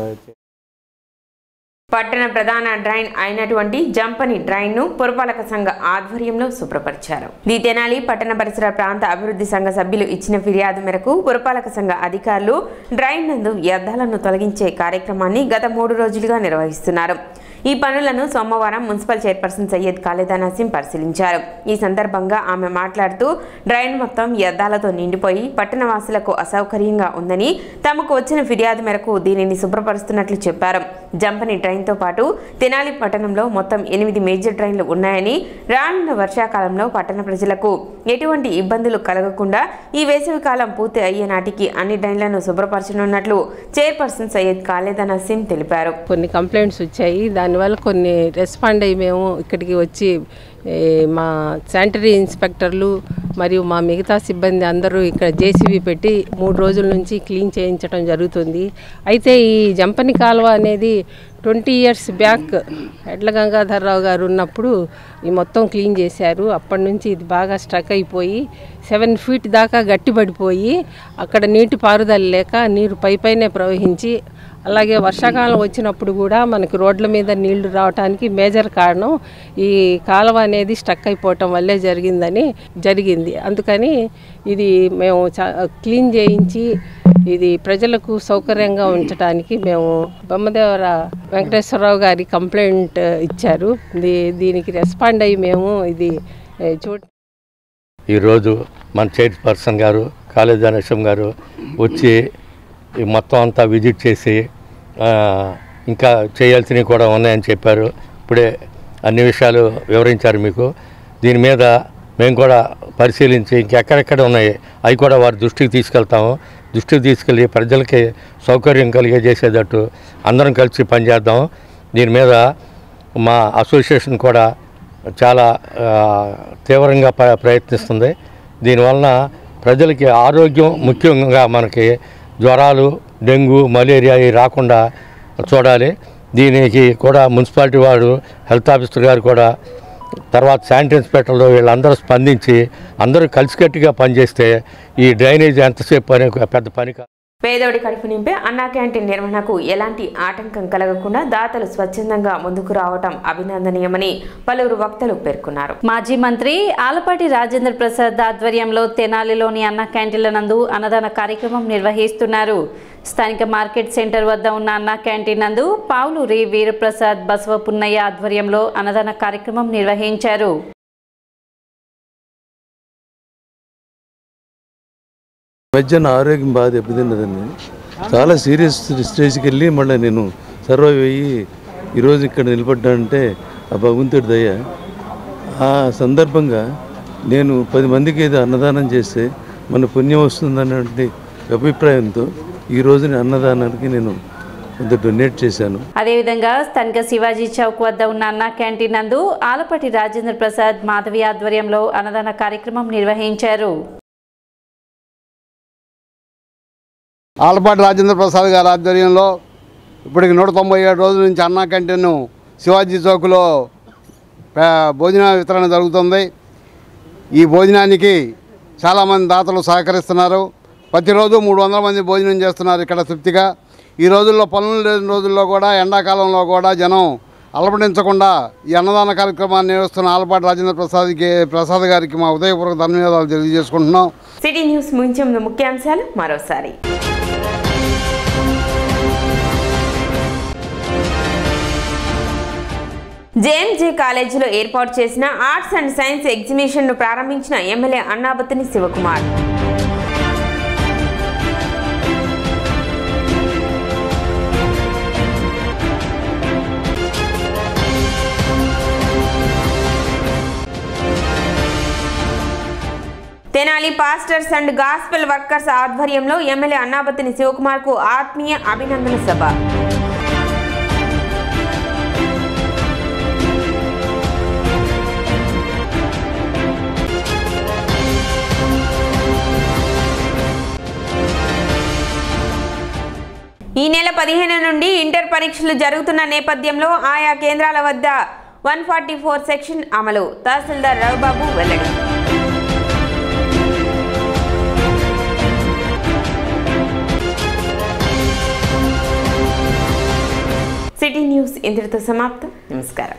పట్టణ ప్రధాన డ్రైన్ అయినటువంటి జంపని డ్రైన్ ను పురపాలక సంఘ ఆధ్వర్యంలో శుభ్రపరిచారు. ది తెనాలి పట్టణ పరిసర ప్రాంత అభివృద్ధి సంఘ సభ్యులు ఇచ్చిన ఫిర్యాదు మేరకు పురపాలక సంఘ అధికారులు డ్రైన్ నందు వ్యర్థాలను తొలగించే కార్యక్రమాన్ని గత మూడు రోజులుగా నిర్వహిస్తున్నారు. ఈ పనులను సోమవారం మున్సిపల్ చైర్పర్సన్ సయ్యద్ ఖాలిదా నసీం పరిశీలించారు. ఈ సందర్భంగా ఆమె మాట్లాడుతూ డ్రైన్ మొత్తం వ్యర్థాలతో నిండిపోయి పట్టణవాసులకు అసౌకర్యంగా ఉందని, తమకు వచ్చిన ఫిర్యాదు మేరకు దీనిని శుభ్రపరుస్తున్నట్లు చెప్పారు. జంపని డ్రైన్తో పాటు తెనాలి పట్టణంలో మొత్తం ఎనిమిది మేజర్ డ్రైన్లు ఉన్నాయని, రానున్న వర్షాకాలంలో పట్టణ ప్రజలకు ఎటువంటి ఇబ్బందులు కలగకుండా ఈ వేసవికాలం పూర్తి అయ్యే నాటికి అన్ని డ్రైన్లను శుభ్రపరచనున్నట్లు చైర్పర్సన్ సయ్యద్ ఖాలిదా నసీం తెలిపారు. కొన్ని కంప్లైంట్స్ వచ్చాయి. దానివల్ల కొన్ని రెస్పాండ్ అయ్యి మేము ఇక్కడికి వచ్చి మా శానిటరీ ఇన్స్పెక్టర్లు మరియు మా మిగతా సిబ్బంది అందరూ ఇక్కడ జేసీబీ పెట్టి మూడు రోజుల నుంచి క్లీన్ చేయించడం జరుగుతుంది. అయితే ఈ జంపని కాలువ అనేది ట్వంటీ ఇయర్స్ బ్యాక్ ఎడ్ల గంగాధర్రావు గారు ఉన్నప్పుడు ఈ మొత్తం క్లీన్ చేశారు. అప్పటి నుంచి ఇది బాగా స్ట్రక్ అయిపోయి సెవెన్ ఫీట్ దాకా గట్టిపడిపోయి అక్కడ నీటి పారుదల లేక నీరు పై పైనే ప్రవహించి, అలాగే వర్షాకాలం వచ్చినప్పుడు కూడా మనకి రోడ్ల మీద నీళ్లు రావడానికి మేజర్ కారణం ఈ కాలువ అనేది స్టక్ అయిపోవటం వల్లే జరిగిందని జరిగింది. అందుకని ఇది మేము క్లీన్ చేయించి ఇది ప్రజలకు సౌకర్యంగా ఉంచడానికి మేము బొమ్మదేవర వెంకటేశ్వరరావు గారి కంప్లైంట్ ఇచ్చారు. దీ దీనికి రెస్పాండ్ అయ్యి మేము ఇది చూ ఈరోజు మన చైర్పర్సన్ గారు ఖాలిదా నసీం గారు వచ్చి మొత్తం అంతా విజిట్ చేసి ఇంకా చేయాల్సినవి కూడా ఉన్నాయని చెప్పారు. ఇప్పుడే అన్ని విషయాలు వివరించారు మీకు. దీని మీద మేము కూడా పరిశీలించి ఇంకెక్కడెక్కడ ఉన్నాయి అవి కూడా వారి దృష్టికి తీసుకెళ్తాము. దృష్టికి తీసుకెళ్ళి ప్రజలకి సౌకర్యం కలిగజేసేటట్టు అందరం కలిసి పనిచేద్దాం. దీని మీద మా అసోసియేషన్ కూడా చాలా తీవ్రంగా ప్రయత్నిస్తుంది. దీనివలన ప్రజలకి ఆరోగ్యం ముఖ్యంగా మనకి జ్వరాలు, డెంగ్యూ, మలేరియా ఇవి రాకుండా చూడాలి. దీనికి కూడా మున్సిపాలిటీ వారు, హెల్త్ ఆఫీసర్ గారు కూడా, తర్వాత శానిటరీ ఇన్స్పెక్టర్లు వీళ్ళందరూ స్పందించి అందరూ కలిసికట్టుగా పనిచేస్తే ఈ డ్రైనేజ్ ఎంతసేపు పని పెద్ద పని కాదు. పేదోడి కడుపు నింపే అన్నా క్యాంటీన్ నిర్వహణకు ఎలాంటి ఆటంకం కలగకుండా దాతలు స్వచ్ఛందంగా ముందుకు రావటం అభినందనీయమని పలువురు వక్తలు పేర్కొన్నారు. మాజీ మంత్రి ఆలపాటి రాజేంద్ర ప్రసాద్ ఆధ్వర్యంలో తెనాలిలోని అన్నా క్యాంటీన్ల నందు అన్నదాన కార్యక్రమం నిర్వహిస్తున్నారు. స్థానిక మార్కెట్ సెంటర్ వద్ద ఉన్న అన్నా క్యాంటీన్ నందు పావులూరి వీరప్రసాద్ బసవపున్నయ్య ఆధ్వర్యంలో అన్నదాన కార్యక్రమం నిర్వహించారు. మధ్య నా ఆరోగ్యం బాగా దెబ్బతిన్నదండి. చాలా సీరియస్ స్టేజ్కి వెళ్ళి మళ్ళీ నేను సర్వైవ్ అయ్యి ఈరోజు ఇక్కడ నిలబడ్డానంటే ఆ భగవంతుడి దయ. ఆ సందర్భంగా నేను పది మందికి ఏదో అన్నదానం చేస్తే మన పుణ్యం వస్తుందన్నటువంటి అభిప్రాయంతో ఈ రోజుని అన్నదానానికి నేను కొంత డొనేట్ చేశాను. అదేవిధంగా స్థానిక శివాజీ చౌక్ వద్ద ఉన్న అన్నా క్యాంటీన్ నందు ఆలపాటి రాజేంద్ర ప్రసాద్ మాధవి ఆధ్వర్యంలో అన్నదాన కార్యక్రమం నిర్వహించారు. ఆలపాటి రాజేంద్ర ప్రసాద్ గారి ఆధ్వర్యంలో ఇప్పటికి నూట తొంభై ఏడు రోజుల నుంచి అన్నా క్యాంటీన్ శివాజీ చౌక్లో భోజన వితరణ జరుగుతుంది. ఈ భోజనానికి చాలామంది దాతలు సహకరిస్తున్నారు. ప్రతిరోజు మూడు వందల మంది భోజనం చేస్తున్నారు ఇక్కడ తృప్తిగా. ఈ రోజుల్లో పనులు లేని రోజుల్లో కూడా, ఎండాకాలంలో కూడా జనం అలమటించకుండా ఈ అన్నదాన కార్యక్రమాన్ని నిర్వహిస్తున్న ఆలపాటి రాజేంద్ర ప్రసాద్కి ప్రసాద్ గారికి మా ఉదయపూర్వక ధన్యవాదాలు తెలియజేసుకుంటున్నాం. సిటీ న్యూస్ ముగించే ముందు ముఖ్యాంశాలు మరోసారి. జేఎంజే కాలేజీలో ఏర్పాటు చేసిన ఆర్ట్స్ అండ్ సైన్స్ ఎగ్జిబిషన్ను ప్రారంభించిన MLA Annabathuni Sivakumar. Tenali pastors and gospel workers ఆధ్వర్యంలో ఎమ్మెల్యే అన్నాబత్తుని శివకుమార్కు ఆత్మీయ అభినందన సభ. ఈ నెల పదిహేను నుండి ఇంటర్ పరీక్షలు జరుగుతున్న నేపథ్యంలో ఆయా కేంద్రాల వద్ద వన్ ఫార్టీ ఫోర్ సెక్షన్ అమలు. తహసీల్దార్ రవిబాబు వెల్లడి. సిటీ న్యూస్ ఇంతటితో సమాప్తం. నమస్కారం.